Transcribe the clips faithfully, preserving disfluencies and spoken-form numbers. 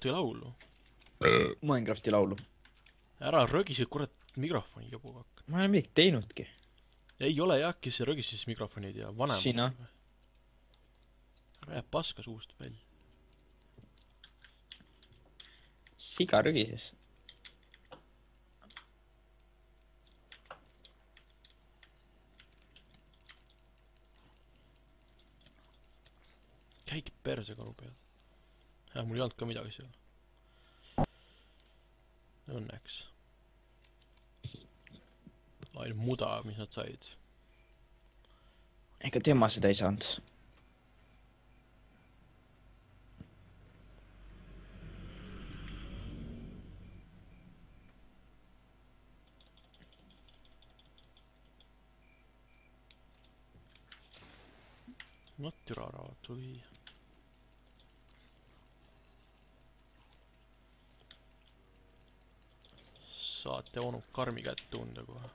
Minecrafti laulu. Minecrafti laulu. Ära rögise kurat mikrofoni jobu hakka. Ma ei ole midagi teinudki. Ei ole jah, kes rögises mikrofonid ja vanem. Sina. Ära jääb paska suust välja. Siga rögises. Käigi perse karu peal. Ja mul ei olnud ka midagi seal. Õnneks. Ainult muda, mis nad said. Ega tema seda ei saanud. Not türa raatu või. Saate onu karmi kätt tunda kohe.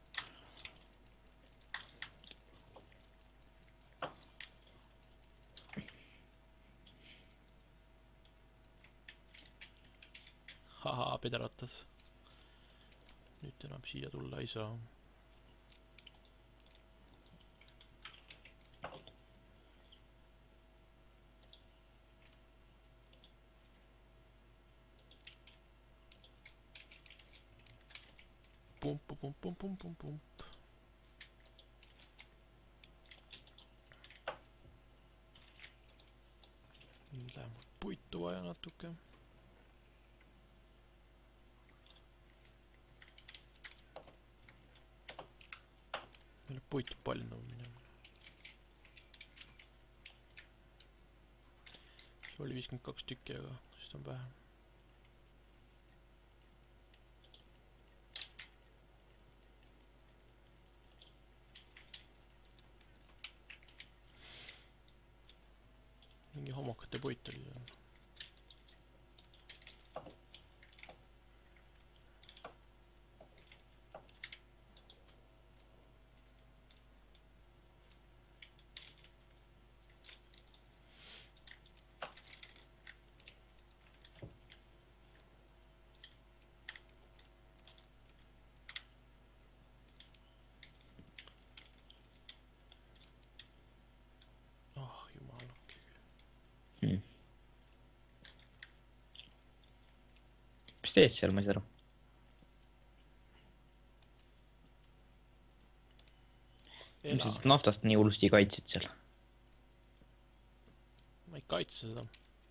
Haha, pideratas. Nüüd enam siia tulla ei saa. Pump, pump, pump, pump, pump, pump. Läheb puitu vaja natuke. Meil on puitu palju nõu minema. See oli viiskümmend kaks tükki, aga siis on vähem. Mingi homokate puit oli seal. Oh, jumal. Hmm. Mis teed seal, ma ei saa aru? Mis sa naftast nii hullusti kaitsid seal? Ma ei kaitse seda.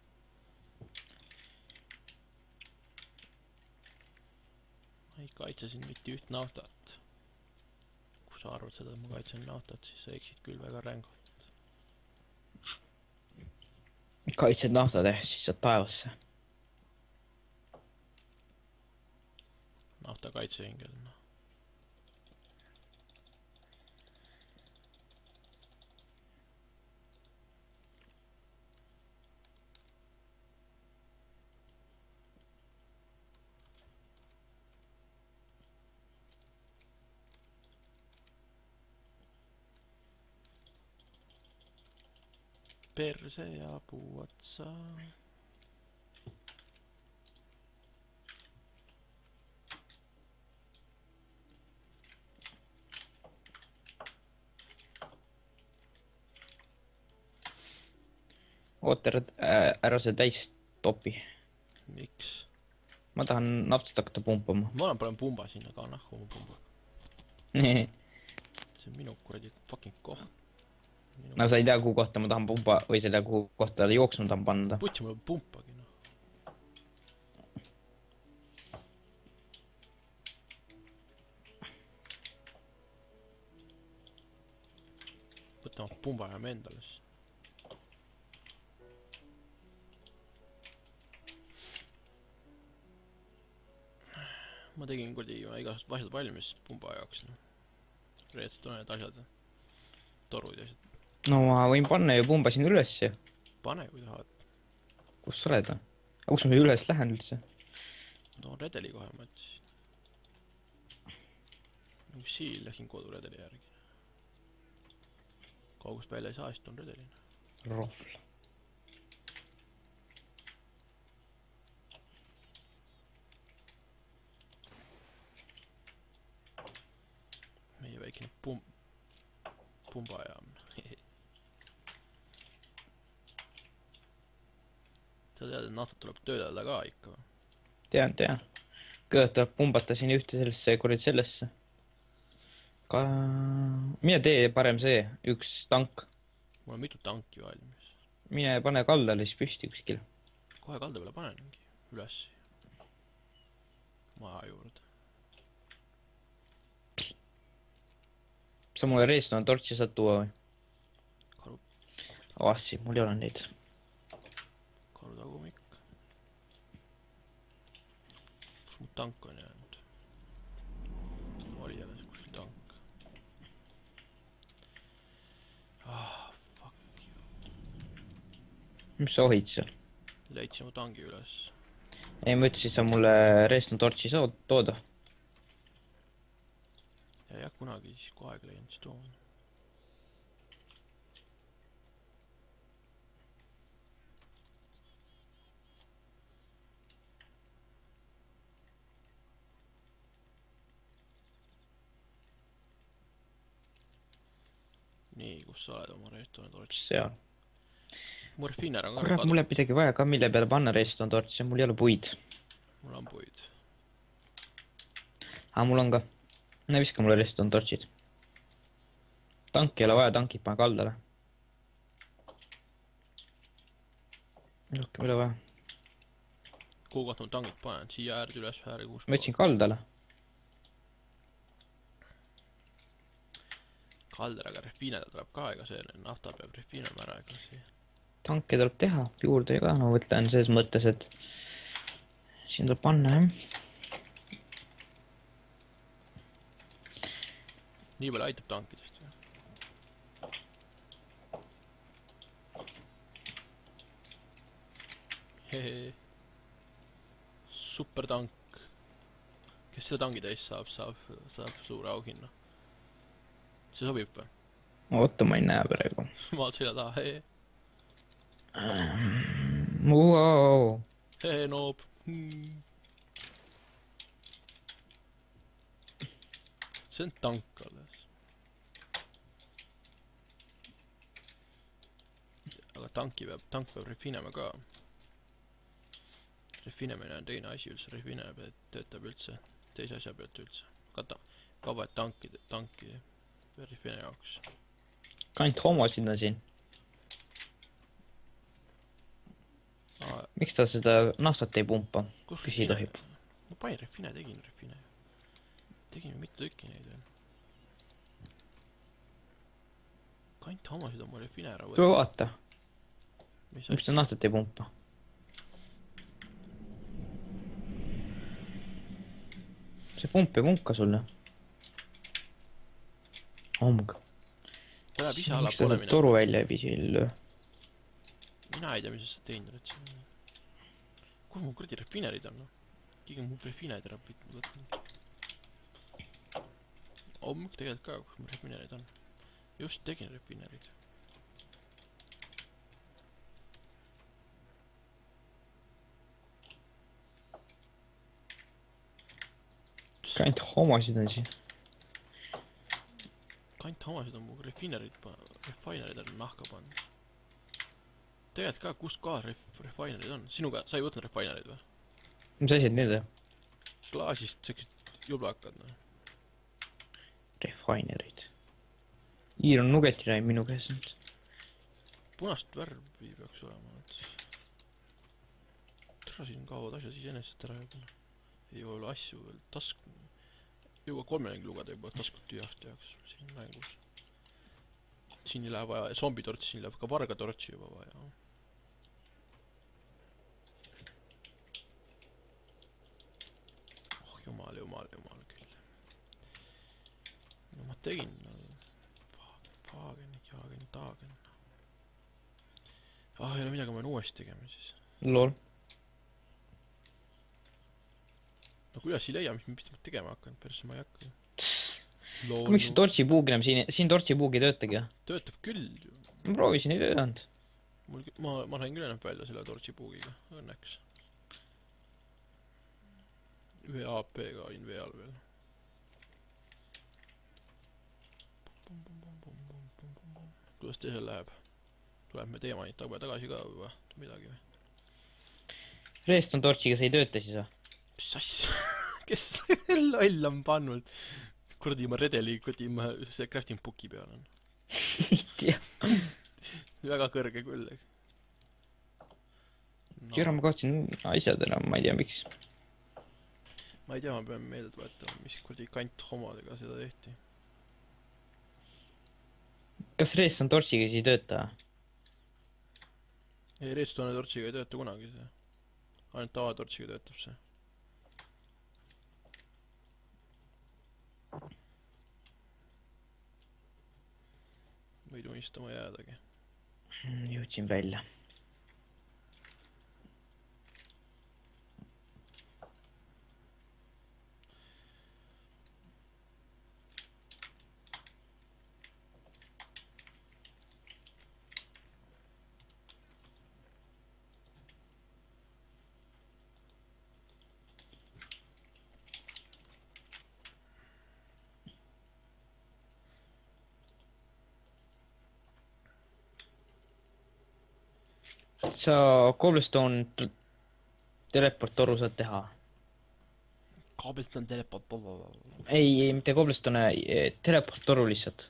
Ma ei kaitse siin mitte üht naftat. Kui sa arvad seda, et ma kaitsen naftat, siis sa eksid küll väga rängalt. Kaitsed naftad, eh, siis saad taevasse. Nafta kaitseingel. Perse ja puu otsa. Oota, ära, ära see täis topi. Miks? Ma tahan naftat hakata pumpama. Ma olen panen pumba sinna ka, nahku oma pumba. See on minu kuradi fucking koht. Minu... No sa ei tea, kuhu kohta ma tahan pumpa või selle kuhu kohta jooksma tahan panna. Putsi mul pumpagi, noh. Võtame pumba ja me endale siis. Ma tegin kurdi igasugused asjad valmis pumba jaoks, noh. Reetselt on need asjad. Torud ja asjad. No ma võin panna ju pumba sinna üles. Pane, kui tahad. Kus sa oled? Aga kus ma üles lähen üldse? Ma toon redeli kohe, ma ütlesin. Nagu siin läksin koduredeli järgi. Kaugust välja ei saa, siis toon redelina. Rohvl. tekkinud pum- pumbajaam. sa tead, et naftat tuleb töödelda ka ikka või? Tean, tean. Kõigepealt tuleb pumbata siin ühte sellesse, kurat sellesse. Ka... Mine tee parem see, üks tank. Mul on mitu tanki valmis. Mine pane kaldale siis püsti kuskil. Kohe kalda peale panengi üles. Maja juurde. Sa mulle reestone tortsi saad tuua või? Karu, Avassi, mul ei ole neid. karu tagumik. Kus mu tank on jäänud? Oli jälle see kuskil tank. Ah, fuck you. Mis sa ohid seal? Leidsin mu tangi üles. Ei, ma ütlesin, sa mulle reestone tortsi saad tooda. Ja jah, kunagi siis kui aeg leian, siis toon. Nii, kus sa oled oma reestone tortsi? Seal. Mu refiner on ka Kurat, mul jääb midagi vaja ka, mille peale panna reestone tortsi, mul ei ole puid. Mul on puid. Aa, mul on ka. Ne viska mulle reestone tortsid. Tanki ei ole vaja, tankid pane kaldale. Rohkem ei ole vaja. Kuhu kohta ma tangid panen? Siia äärde üles ääre kuus. Ma ütlesin kaldale. Kalderaga refiineda tuleb ka, ega see nafta peab refiinema ära, ega see. Tanke tuleb teha, juurde ka, no võtlen selles mõttes, et siin tuleb panna, jah. Nii palju aitab tankidest või? Hehe. Super tank. Kes selle tangi täis saab, saab, saab suure auhinna. See sobib või? Oota, ma ei näe praegu. Maad selja taha, hee. Wow. Hee, noob. Hmm. See on tank alles. Aga tanki peab, tank peab refinema ka. Refinemine on teine asi üldse, refinemine töötab üldse teise asja pealt üldse. Kata, vabad tankid, tanki refine jaoks. Kant homosid on siin. Aa, Miks ta seda naftat ei pumpa? kus Küsi refine? tohib. Ma panin refine, tegin refine. Tegin mitu tükki neid veel. Kant homosid on mu refine ära Tule vaata, Mis miks ta naftat ei pumpa? See pump ei pumka sulle. Omg. Ta läheb ise alla Miks ta pole sealt minema. toru välja ei visil? Mina ei tea, mis sa teinud oled siin. Kuhu mu kuradi refinerid on? Keegi on mu refinerid ära võtnud. Omg tegelikult ka, kus mu refinerid on. Just tegin refinerid. Kant homosid on siin. Kant homasid on mu refinerid, refinerid on nahka pannud. Tegelikult ka, kus kohas ref, refinerid on? Sinuga, sa ei võtnud refinerid või? Mis asjad need on? Klaasist sellised jublakad, noh. Refinerid. Iir on nugeti näinud minu käes nüüd. Punast värvi peaks olema. Tere, siin kaovad asjad iseenesest ära juba. Ei ole asju veel task... Juba kolmekümne lugeda juba taskut tühjaks tehaks siin mängus. Siin ei lähe vaja zombitortsi, siin läheb ka vargatortsi juba vaja. Oh jumal, jumal, jumal küll. No ma tegin... Paagen, jaagen, taagen. Ah, ei ole midagi, ma pean uuesti tegema siis. Lol. No kui üles ei leia, mis ma tegema hakkan, persse ma ei hakka. Miks see tortsipuug enam siin, siin tortsipuug ei töötagi? Töötab küll. Ma proovisin, ei töötanud. Mul, ma, ma sain küll enam välja selle tortsipuugiga, õnneks. Ühe A P-ga olin vee all veel. kuidas teisel läheb? Tuleb me teemanid taga tagasi ka või midagi või? Redstone torchiga see ei tööta siis või? Mis asja? Kes loll on pannud? Kuradi ma redeli koti ma see crafting booki peal on. Ei tea. Väga kõrge küll. Kira ma kahtsin asjadena, ma ei tea miks. Ma ei tea, ma pean meelde tuletama, mis kuradi kant homadega seda tehti. Kas Redstone torchiga siis ei tööta? Ei, Redstone torchiga ei tööta kunagi see. Ainult tava torchiga töötab see. Võid unistama jäädagi. Jõudsin välja. Sa cobblestone teleport toru saad teha. Cobblestone teleport. Ei, ei, mitte cobblestone, teleport toru lihtsalt.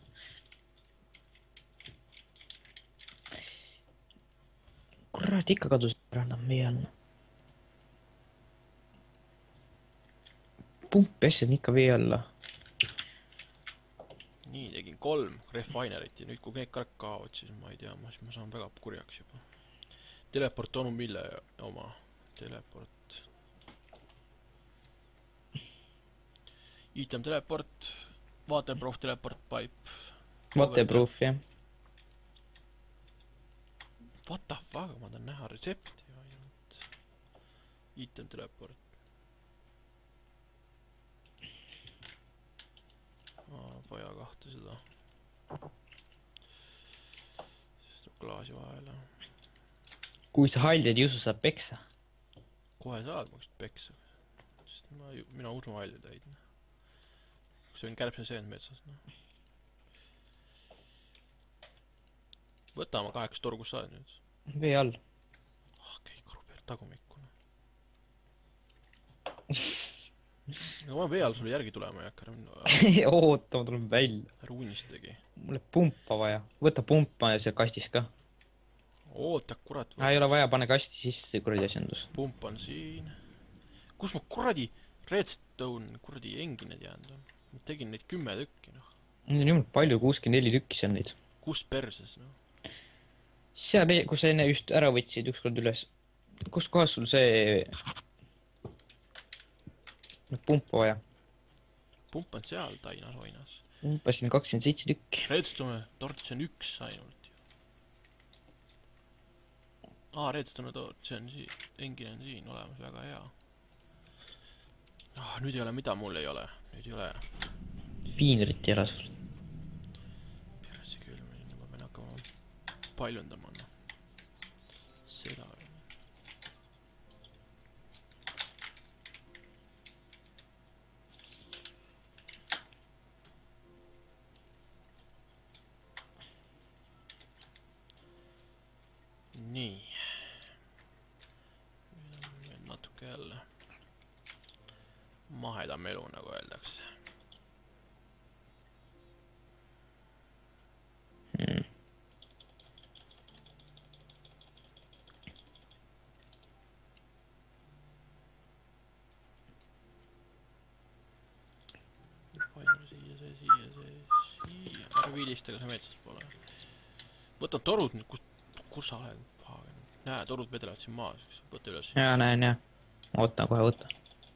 Kurat, ikka kadus rannam meie all. Pumpi asjad on ikka vee alla. Nii, tegin kolm refinerit ja nüüd kui need kõik kaovad, siis ma ei tea, ma saan väga kurjaks juba. Teleport on mille oma? Teleport. Item teleport. Waterproof teleport pipe. Waterproof, jah. What the fuck, ma tahan näha retsepti. Item teleport. Vaja kahte seda. Siis tuleb klaasi vahele. Kui sa haldjad Jusu saab peksa. Kohe saad maksud peksa. Sest ma, mina usun haldjad häid. See on kärbse seend metsas. No. Võta oma kaheksa toru, kus saad nüüd? Vee all. Ah, käi karu peal tagumikkuna. Aga ma vee all sulle järgi tulema ei hakka. Oota, ma tulen välja. Ära unistagi. Mulle pumpa vaja. Võta pumpa ja see kastis ka. Oota, kurat. Ah, ei ole vaja, pane kasti sisse kuradi asjandus. Pump on siin. Kus ma kuradi redstone kuradi engined jäänud on? Ma tegin neid kümme tükki, noh. Need on jumalt palju, kuuskümmend neli tükki seal neid. Kus perses, noh? Seal, kus sa enne just ära võtsid ükskord üles. Kus kohas sul see... Pumpa vaja. Pump on seal tainas oinas. Pumpasin kakskümmend seitse tükki. Redstone torch on üks ainult. Aa, redstone torch, see on siin. Engine on siin olemas, väga hea. Ah, nüüd ei ole, mida mul ei ole. Nüüd ei ole. Viinerit ei ole sul. Perse küll, ma pean hakkama paljundama. Seda. Nii. Natuke jälle maheda melu, nagu öeldakse. Hmm. Palju siia, see, siia, see, siia. Ära viilistage, see metsas pole. Võta torud nüüd, kus, kus sa oled? Näe, torud vedelevad siin maas, võtta üles. Jaa, näen, jah. Oota, kohe võtta.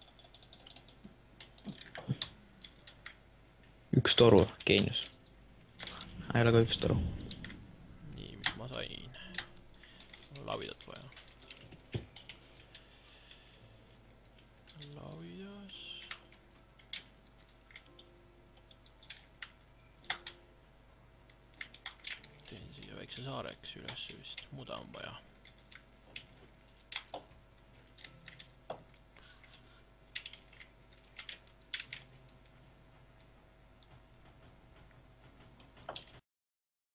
Üks toru, geenius. Ei ole ka üks toru. Nii, mis ma sain? Lavidat vaja. Lavidas. Teen siia väikse saareks üles vist, muda on vaja.